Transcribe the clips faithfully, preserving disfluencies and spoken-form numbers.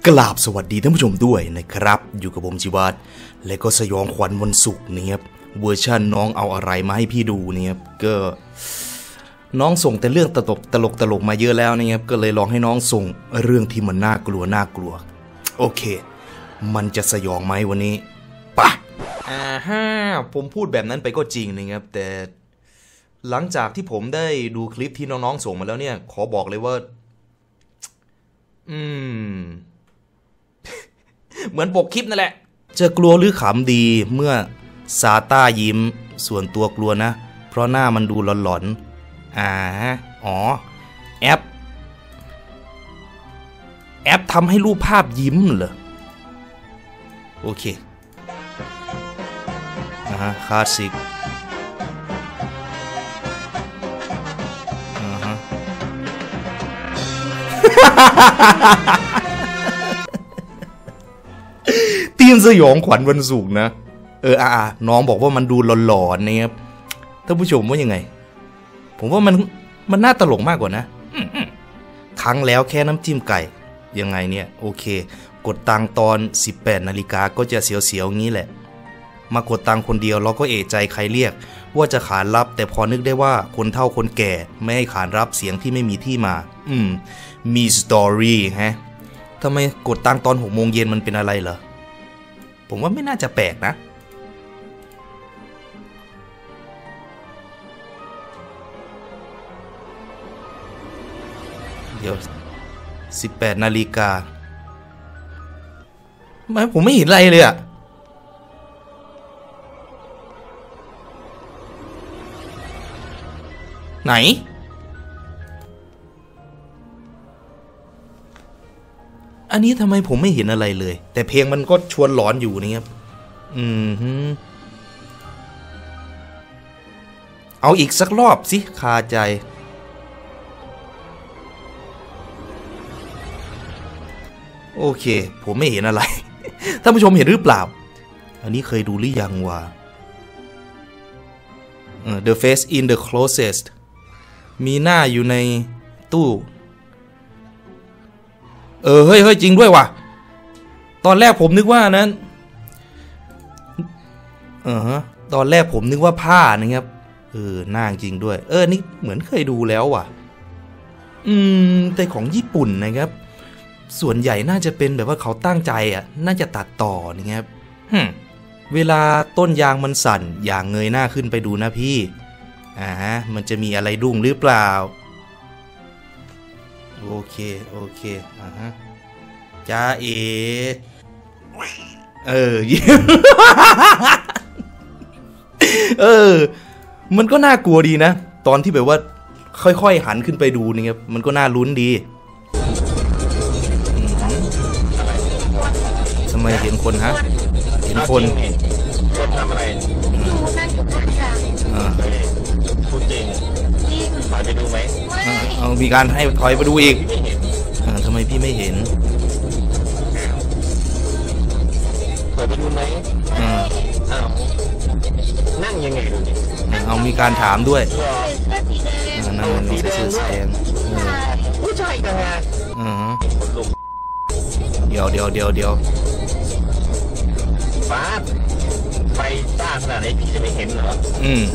กราบสวัสดีท่านผู้ชมด้วยนะครับอยู่กับผมชิวัตรและก็สยองขวัญวันศุกร์นี่ครับเวอร์ชันน้องเอาอะไรมาให้พี่ดูเนี่ยครับก็น้องส่งแต่เรื่องตลกตลกตลกมาเยอะแล้วนะครับก็เลยลองให้น้องส่งเรื่องที่มันน่ากลัวน่ากลัวโอเคมันจะสยองไหมวันนี้ปะอ่าฮะผมพูดแบบนั้นไปก็จริงนะครับแต่หลังจากที่ผมได้ดูคลิปที่น้องๆส่งมาแล้วเนี่ยขอบอกเลยว่าอืม เหมือนปกคลิปนั่นแหละจะกลัวหรือขำดีเมื่อซาต้ายิ้มส่วนตัวกลัวนะเพราะหน้ามันดูหลอนๆอ่าอ๋อแอปแอปทำให้รูปภาพยิ้มเหรอโอเคอ่าฮะคลาสสิกอ่าฮะ ทีมสยองขวัญวันศุกร์นะเอออ่าน้องบอกว่ามันดูหลอนๆนะครับท่านผู้ชมว่ายังไงผมว่ามันมันน่าตลกมากกว่านะครั้งแล้วแค่น้ำจิ้มไก่ยังไงเนี่ยโอเคกดตังตอนสิบแปดนาฬิกาก็จะเสียวๆงี้แหละมากดตังคนเดียวเราก็เอะใจใครเรียกว่าจะขานรับแต่พอนึกได้ว่าคนเฒ่าคนแก่ไม่ให้ขานรับเสียงที่ไม่มีที่มาอืมมีสตอรี่ฮะทำไมกดตังตอนหกโมงเย็นมันเป็นอะไรเหรอผมว่าไม่น่าจะแปลกนะเดี๋ยวสิบแปดนาฬิกาไม่ผมไม่เห็นอะไรเลยอะไหนอันนี้ทำไมผมไม่เห็นอะไรเลยแต่เพลงมันก็ชวนหลอนอยู่นี่ครับอืมฮึเอาอีกสักรอบสิคาใจโอเคผมไม่เห็นอะไร ท่านผู้ชมเห็นหรือเปล่าอันนี้เคยดูหรือยังวะ The face in the closet มีหน้าอยู่ในตู้เออเฮ้ยเฮ้ยจริงด้วยว่ะตอนแรกผมนึกว่านั้นเออฮะตอนแรกผมนึกว่าผ้านะครับเออหน้าจริงด้วยเออนี่เหมือนเคยดูแล้วว่ะอืมแต่ของญี่ปุ่นนะครับส่วนใหญ่น่าจะเป็นแบบว่าเขาตั้งใจอ่ะน่าจะตัดต่อนะครับฮึเวลาต้นยางมันสั่นอย่างเงยหน้าขึ้นไปดูนะพี่อ่าฮะมันจะมีอะไรดุ้งหรือเปล่าโอเคโอเคอ่าฮะจ้าเอเออ เออมันก็น่ากลัวดีนะตอนที่แบบว่าค่อยๆหันขึ้นไปดูนี่ครับมันก็น่าลุ้นดีทำไมเห็นคนฮะเห็นคนคนทำอะไรอ่าพูดจริงถอยไปดูไหมเอามีการให้ถอยไปดูอีกทำไมพี่ไม่เห็นถอยไปดูไหมอ้าวนั่งยังไงดูดิเอามีการถามด้วยนั่นนั่นใส่เสื้อสีแดงผู้ชายกันไงเดี๋ยวเดี๋ยวเดี๋ยวเดี๋ยวฟ้าไฟจ้าขนาดไหนพี่จะไม่เห็นเหรออืม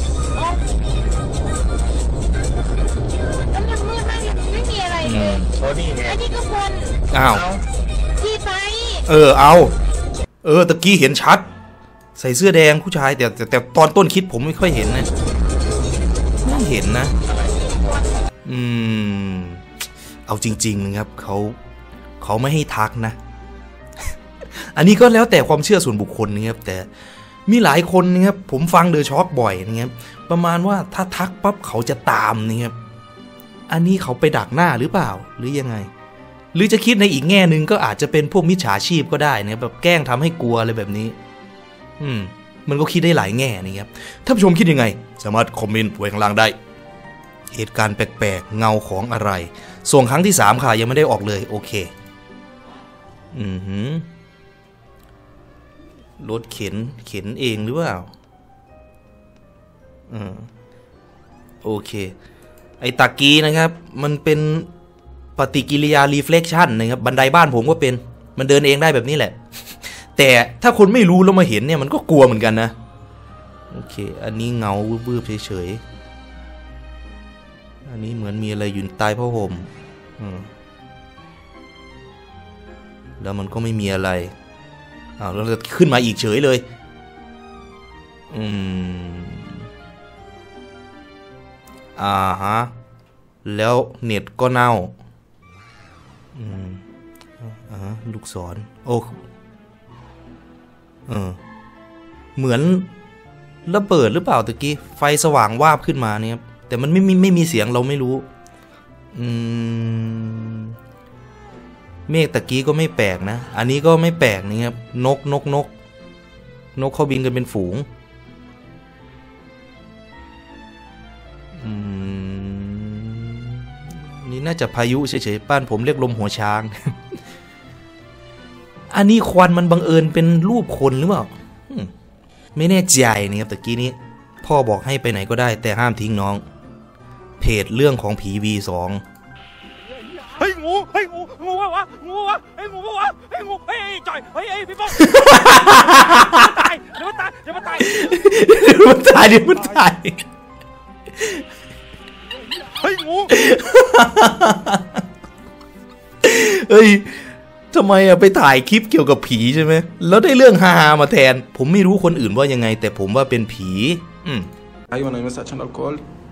แล้วมันมืดมากไม่มีอะไรเลยโอ้นี่ไงอันนี้ก็คนอ้าวที่ไฟเออเอาเออตะกี้เห็นชัดใส่เสื้อแดงผู้ชายแต่แต่แต่ตอนต้นคิดผมไม่ค่อยเห็นนะไม่เห็นนะอืมเอาจริงๆนะครับเขาเขาไม่ให้ทักนะ อันนี้ก็แล้วแต่ความเชื่อส่วนบุคคลนะครับแต่มีหลายคนนะครับผมฟังเดอะช็อคบ่อยนะครับประมาณว่าถ้าทักปั๊บเขาจะตามนะครับอันนี้เขาไปดักหน้าหรือเปล่าหรือยังไงหรือจะคิดในอีกแง่หนึ่งก็อาจจะเป็นพวกมิจฉาชีพก็ได้นะแบบแกล้งทำให้กลัวอะไรแบบนี้อืมมันก็คิดได้หลายแง่นะครับท่านผู้ชมคิดยังไงสามารถคอมเมนต์ไว้ข้างล่างได้เหตุการณ์แปลกๆเงาของอะไรส่งครั้งที่สามค่ะยังไม่ได้ออกเลยโอเคอือหือรถเข็นเข็นเองหรือเปล่าอืมโอเคไอ้ตะกี้นะครับมันเป็นปฏิกิริยา reflection นะครับบันไดบ้านผมก็เป็นมันเดินเองได้แบบนี้แหละ แต่ถ้าคนไม่รู้แล้วมาเห็นเนี่ยมันก็กลัวเหมือนกันนะโอเคอันนี้เงาวืบๆเฉยๆอันนี้เหมือนมีอะไรอยู่ใต้ผ้าห่มแล้วมันก็ไม่มีอะไรอ้าวแล้วจะขึ้นมาอีกเฉยเลยอืมอ่าฮะแล้วเน็ตก็เน่าอืมอ่าลูกศรโอ้เออเหมือนระเบิดหรือเปล่าตะกี้ไฟสว่างวาบขึ้นมาเนี่ยแต่มันไม่มีไม่มีเสียงเราไม่รู้อืมเมฆตะกี้ก็ไม่แปลกนะอันนี้ก็ไม่แปลกนี่ครับนกนกนกนกเขาบินกันเป็นฝูงอืมนี่น่าจะพายุเฉยๆบ้านผมเรียกลมหัวช้าง อันนี้ควันมันบังเอิญเป็นรูปคนหรือเปล่าไม่แน่ใจนี่ครับตะกี้นี้พ่อบอกให้ไปไหนก็ได้แต่ห้ามทิ้งน้องเพจเรื่องของผี วี สองเฮ้ยงูเฮ้ยงูงูวะวะงูวะเฮ้ยงูวะเฮ้ยงูเฮ้ยจ่อยเฮ้ยเฮ้ยพี่ป้องตายเดี๋ยวมันตายเดี๋ยวมันตายเดี๋ยวมันตายเดี๋ยวมันตายเฮ้ยงูเฮ้ยทำไมอะไปถ่ายคลิปเกี่ยวกับผีใช่ไหมแล้วได้เรื่องฮาๆมาแทนผมไม่รู้คนอื่นว่ายังไงแต่ผมว่าเป็นผีอืม Ay, bueno, ahí me está echando alcohol.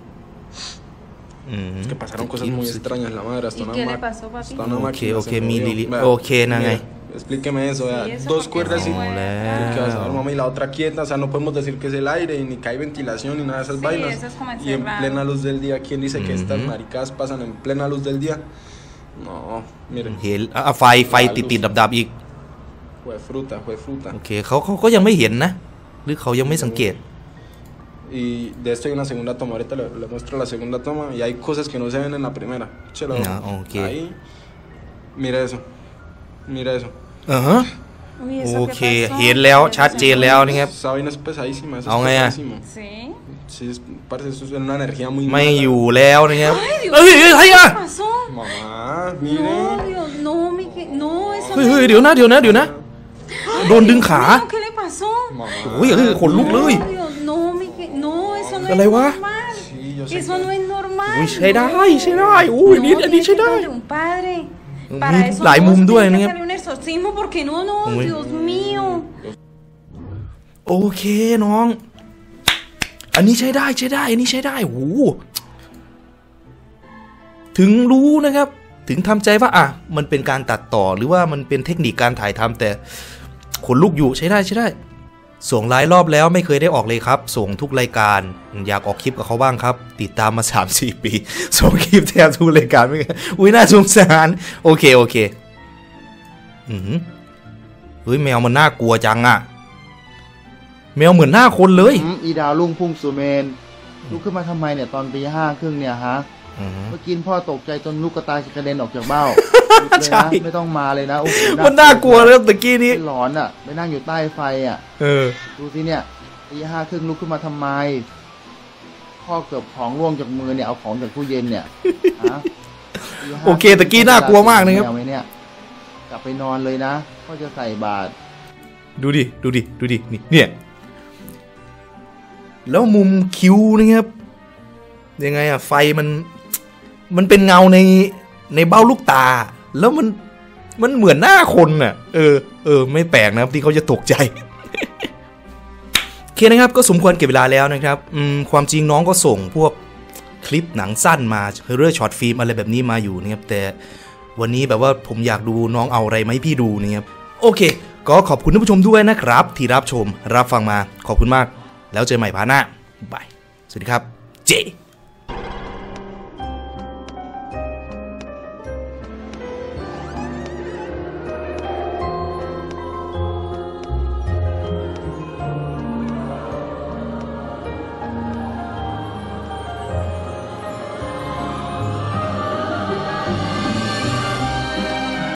Mm. Es que pasaron cosas muy extrañas, la madre. Hasta ¿Y una qué ma le pasó, papi? hasta una okay, máquina. Okay, mi Lili. Vea, okay, nada. Explíqueme eso, vea. Sí, eso dos cuerdas y que vas a ver, mamá, y la otra quieta. O sea, no podemos decir que es el aire, ni que hay ventilación, ni nada de esas sí, vainas. Eso es como y en plena luz del día, ¿quién dice que estas maricadas pasan en plena luz del día? No, miren. เห็นอ่ะไฟไฟติดติดดับดับอีก Fue fruta, fue fruta. โอเคเขาเขาก็ยังไม่เห็นนะหรือเขายังไม่สังเกต Y de esto hay una segunda toma, ahorita le, le muestro la segunda toma y hay cosas que no se ven en la primera. Chelo, no, okay. Ahí, mira eso, mira eso. Ajá. Uh-huh. โอเคเห็นแล้วชัดเจนแล้วนี่ครับ Esa vaina es pesadísima, eso เอา es ไงอะ pesadísimo. Sí. Sí, es, parece eso es una energía muy ไม่ mala. อยู่แล้วนะครับ Ay, Dios, เฮ้ยเฮ้ยอะไรอะ ¿qué pasó? Mamá, mire. No, Dios, no, mi que, no, eso เฮ้ยเฮ้ยเดี๋ยวนะเดี๋ยวนะเดี๋ยวนะโดนดึงขา no, ¿qué le pasó? โอ้ยเฮ้ยขนลุกเลย No, Dios, no, mi que, no, eso no อะไร es วะ normal. Sí, yo sé Eso que- no es normal. อุ้ยใช้ได้ใช้ได้อุ้ย No, นี่อันนี้ tiene ใช้ que ได้ darle un padre. มี Para eso หลาย no, มุม se ด้วย tiene นะ que ครับ hacerle un exorcismo porque no, no, Uy. Dios mío. โอเคน้องอันนี้ใช้ได้ใช้ได้อันนี้ใช้ได้โหถึงรู้นะครับถึงทำใจว่าอ่ะมันเป็นการตัดต่อหรือว่ามันเป็นเทคนิคการถ่ายทำแต่ขนลุกอยู่ใช้ได้ใช้ได้ส่งหลายรอบแล้วไม่เคยได้ออกเลยครับส่งทุกรายการอยากออกคลิปกับเขาบ้างครับติดตามมา สามสี่ ปีส่งคลิปแทบทุกรายการไม่อุ้ยน่าสงสารโอเคโอเคอือเฮ้ยแมวมันน่ากลัวจังอะแมวเหมือนหน้าคนเลยอีดาวลุงพุ่งสุเมนลุกขึ้นมาทำไมเนี่ยตอนตีห้าครึ่งเนี่ยฮะเมื่อกี้พ่อตกใจจนลูกกระตายกระเด็นออกจากเบ้าเลยนะไม่ต้องมาเลยนะโอ้โหมันน่ากลัวเลยตะกี้นี้หลอนอ่ะไปนั่งอยู่ใต้ไฟอ่ะเออดูสิเนี่ยตีห้าครึ่งลุกขึ้นมาทำไมพ่อเกือบของร่วงจากมือเนี่ยเอาของจากตู้เย็นเนี่ยฮะโอเคตะกี้น่ากลัวมากนะครับเนี่ยกลับไปนอนเลยนะพ่อจะใส่บาตรดูดิดูดิดูดินี่เนี่ยแล้วมุมคิ้วนะครับยังไงอะไฟมันมันเป็นเงาในในเบ้าลูกตาแล้วมันมันเหมือนหน้าคนน่ะเออเออไม่แปลกนะครับที่เขาจะตกใจโอเคนะครับก็สมควรเก็บเวลาแล้วนะครับอืมความจริงน้องก็ส่งพวกคลิปหนังสั้นมาเรื่องช็อตฟิล์มอะไรแบบนี้มาอยู่นะครับแต่วันนี้แบบว่าผมอยากดูน้องเอาอะไรไหมพี่ดูนะครับโอเคก็ขอบคุณท่านผู้ชมด้วยนะครับที่รับชมรับฟังมาขอบคุณมากแล้วเจอใหม่พาร์ทหน้าบายสวัสดีครับเจ